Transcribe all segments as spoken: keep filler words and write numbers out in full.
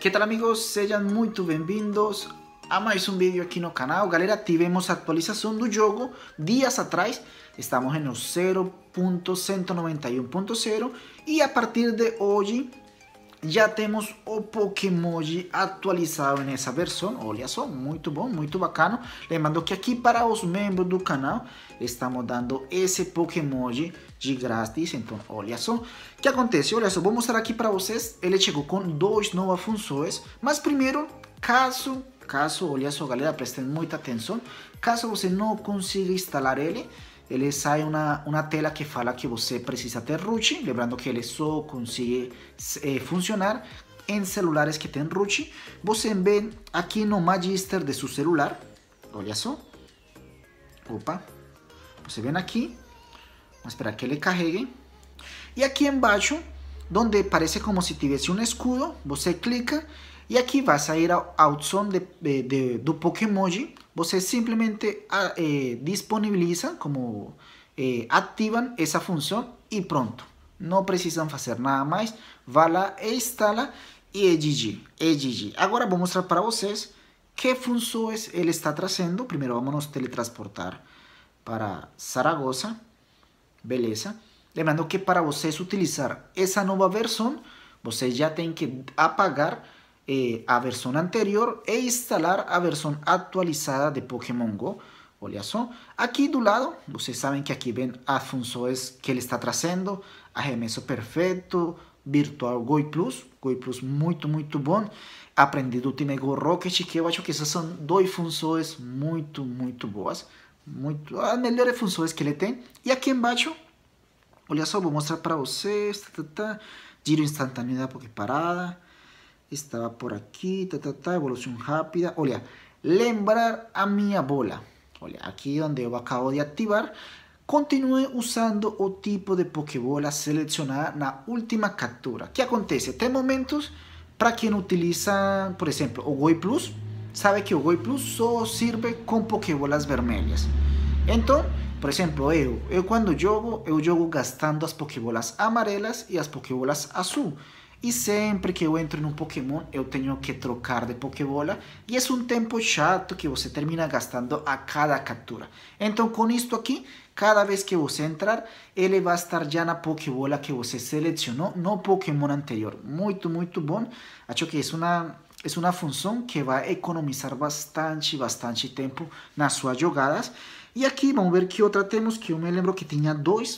Que tal amigos? Sejam muito bem-vindos a mais um vídeo aqui no canal. Galera, tivemos a atualização do jogo dias atrás. Estamos no zero ponto cento e noventa e um ponto zero e a partir de hoje já temos o Pokémoji atualizado nessa versão. Olha só, muito bom, muito bacana. Lembrando que aqui para os membros do canal estamos dando esse Pokémoji de grátis. Então, olha só o que acontece. Olha só, vou mostrar aqui para vocês. Ele chegou com duas novas funções. Mas primeiro, caso, caso, olha só galera, prestem muita atenção. Caso você não consiga instalar ele, ele sai uma, uma tela que fala que você precisa ter root. Lembrando que ele só consegue eh, funcionar em celulares que tem root. Você vê aqui no Magister de seu celular. Olha só. Opa. Você vê aqui. Vamos esperar que ele carregue. E aqui embaixo, onde parece como se tivesse um escudo, você clica. E aqui vai sair a, a opção de, de, de, do Pokémoji. Você simplesmente eh, disponibiliza, como eh, ativam essa função e pronto. Não precisam fazer nada mais. Vai lá e instala e é G G. É G G. Agora vou mostrar para vocês que funções ele está trazendo. Primeiro vamos nos teletransportar para Zaragoza. Beleza. Lembrando que para vocês utilizar essa nova versão, vocês já têm que apagar Eh, a versão anterior e instalar a versão atualizada de Pokémon Go. Olha só, aqui do lado, vocês sabem que aqui vem as funções que ele está trazendo: arremesso perfeito, virtual Goi Plus, Goi Plus muito, muito bom, aprendido o time Go Rocket, que eu acho que essas são duas funções muito, muito boas, muito, as melhores funções que ele tem. E aqui embaixo, olha só, vou mostrar para vocês, tá, tá, tá, giro instantâneo da Poképarada. Estava por aqui, tá, tá, tá, evolução rápida. Olha, lembrar a minha bola. Olha, aqui onde eu acabo de ativar. Continue usando o tipo de Pokébola selecionada na última captura. O que acontece? Tem momentos para quem utiliza, por exemplo, o Goi Plus. Sabe que o Goi Plus só serve com Pokébolas vermelhas. Então, por exemplo, eu, eu quando jogo, eu jogo gastando as Pokébolas amarelas e as Pokébolas azul. E sempre que eu entro em um Pokémon, eu tenho que trocar de Pokébola. E é um tempo chato que você termina gastando a cada captura. Então, com isto aqui, cada vez que você entrar, ele vai estar já na Pokébola que você selecionou no Pokémon anterior. Muito, muito bom. Acho que é uma, é uma função que vai economizar bastante, bastante tempo nas suas jogadas. E aqui, vamos ver que outra temos, que eu me lembro que tinha dois.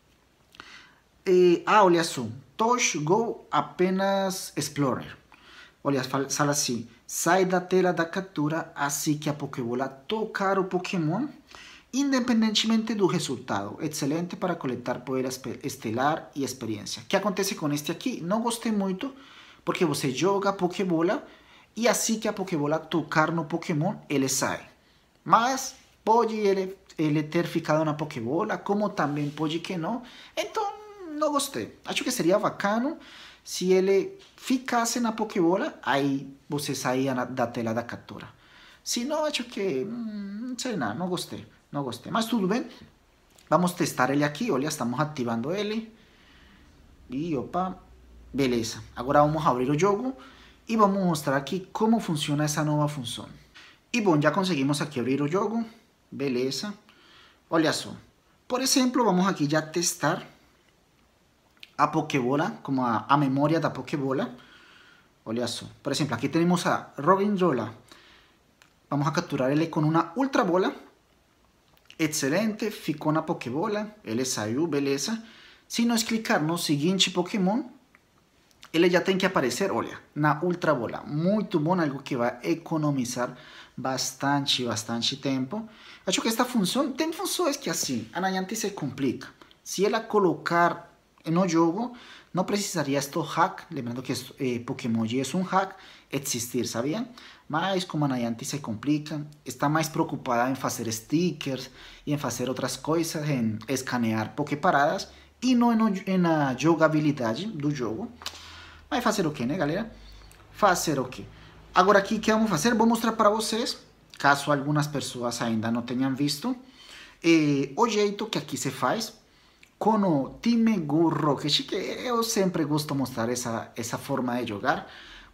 Eh, ah, olha só. Touch Go apenas Explorer. Olha, fala assim: sai da tela da captura assim que a Pokébola tocar o Pokémon, independentemente do resultado. Excelente para coletar poder estelar e experiência. O que acontece com este aqui? Não gostei muito, porque você joga a Pokébola e assim que a Pokébola tocar no Pokémon, ele sai. Mas pode ele, ele ter ficado na Pokébola, como também pode que não. Então, não gostei. Acho que seria bacana se ele ficasse na Pokébola, aí você saía na, da tela da captura. Se não, acho que, hum, não sei nada, não gostei, não gostei. Mas tudo bem, vamos testar ele aqui, olha, estamos ativando ele. E opa, beleza. Agora vamos abrir o jogo e vamos mostrar aqui como funciona essa nova função. E bom, já conseguimos aqui abrir o jogo, beleza. Olha só, por exemplo, vamos aqui já testar a Pokébola, como a, a memória da Pokébola. Olha só, por exemplo, aqui temos a Roggenrola. Vamos a capturar ele com uma Ultra Bola. Excelente, ficou na Pokébola, ele saiu, beleza. Se nós clicar no seguinte Pokémon, ele já tem que aparecer, olha, na Ultra Bola. Muito bom, algo que vai economizar bastante, bastante tempo. Acho que esta função, tem funções que assim, a Niantic se complica. Se ela colocar no jogo, não precisaria este hack, lembrando que eh, Pokémoji é um hack, existir, sabiam? Mas como a Niantic se complica, está mais preocupada em fazer stickers e em fazer outras coisas, em escanear Poképaradas e não na jogabilidade do jogo. Mas fazer o que, né, galera? Fazer o que? Agora aqui, o que vamos fazer? Vou mostrar para vocês, caso algumas pessoas ainda não tenham visto, eh, o jeito que aqui se faz com o time Go Rocket, que eu sempre gosto de mostrar essa, essa forma de jogar.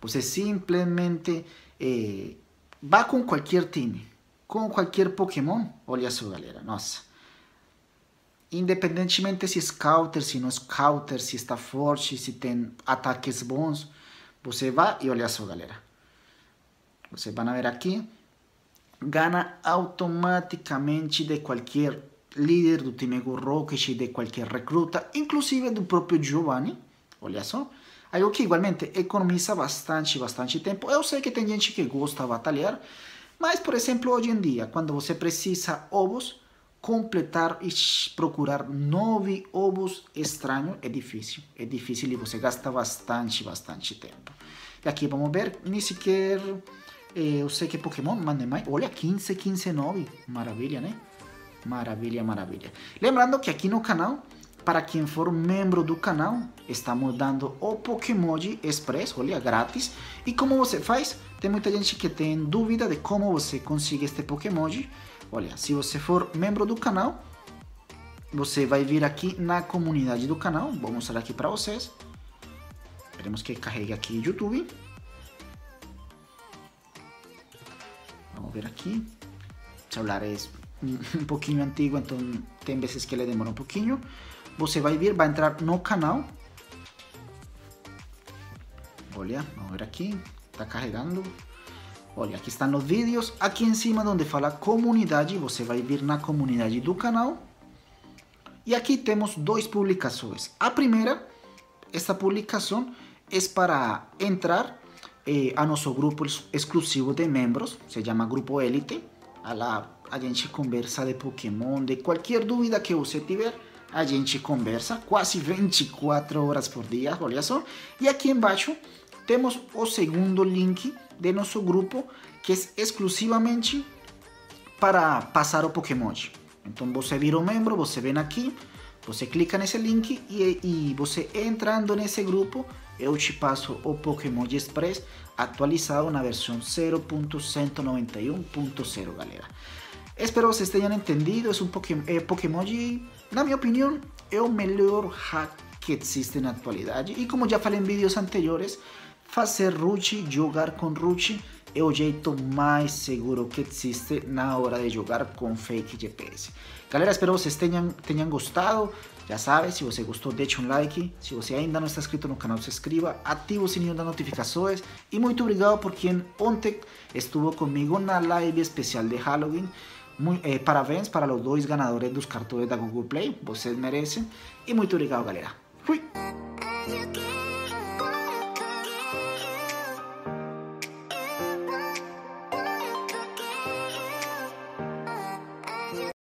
Você simplesmente é, vá com qualquer time, com qualquer Pokémon. Olha só, galera, nossa. Independentemente se é Scouter, se não é Scouter, se está forte, se tem ataques bons, você vai e olha só, galera. Vocês vão ver aqui, gana automaticamente de qualquer líder do time Go Rocket, de qualquer recruta, inclusive do próprio Giovanni. Olha só. Algo que igualmente economiza bastante, bastante tempo. Eu sei que tem gente que gosta de batalhar, mas, por exemplo, hoje em dia, quando você precisa ovos, completar e procurar nove ovos estranhos é difícil. É difícil e você gasta bastante, bastante tempo. E aqui vamos ver, nem sequer eh, eu sei que Pokémon manda mais. Olha, quinze, quinze, nove. Maravilha, né? Maravilha, maravilha. Lembrando que aqui no canal, para quem for membro do canal, estamos dando o Pokémoji Express, olha, grátis. E como você faz? Tem muita gente que tem dúvida de como você consegue este Pokémoji. Olha, se você for membro do canal, você vai vir aqui na comunidade do canal. Vou mostrar aqui para vocês. Esperemos que carregue aqui o YouTube. Vamos ver aqui. O celular é um pouquinho antigo, então tem vezes que ele demora um pouquinho. Você vai vir, vai entrar no canal. Olha, vamos ver aqui. Está carregando. Olha, aqui estão os vídeos. Aqui em cima onde fala comunidade, você vai vir na comunidade do canal. E aqui temos duas publicações. A primeira, esta publicação é para entrar eh, a nosso grupo exclusivo de membros. Se chama Grupo Elite. Lá a gente conversa de Pokémon, de qualquer dúvida que você tiver. A gente conversa quase vinte e quatro horas por dia, olha só. E aqui embaixo temos o segundo link de nosso grupo, que é exclusivamente para passar o Pokémon. Então você vira um membro, você vem aqui, você clica nesse link e, e você entrando nesse grupo, eu te passo o Pokémon Express atualizado na versão zero ponto cento e noventa e um ponto zero, galera. Espero que vocês tenham entendido. É um Pokémon, é, Pokémoji, na minha opinião, é o melhor hack que existe na atualidade. E como já falei em vídeos anteriores, fazer root, jogar com root, é o jeito mais seguro que existe na hora de jogar com fake G P S. Galera, espero que vocês tenham, tenham gostado. Já sabe, se você gostou, deixe um like. Se você ainda não está inscrito no canal, se inscreva, ative o sininho das notificações. E muito obrigado por quem ontem estuvo comigo na live especial de Halloween. Muy, eh, parabéns para os dois ganadores dos cartões da Google Play, vocês merecem. E muito obrigado, galera.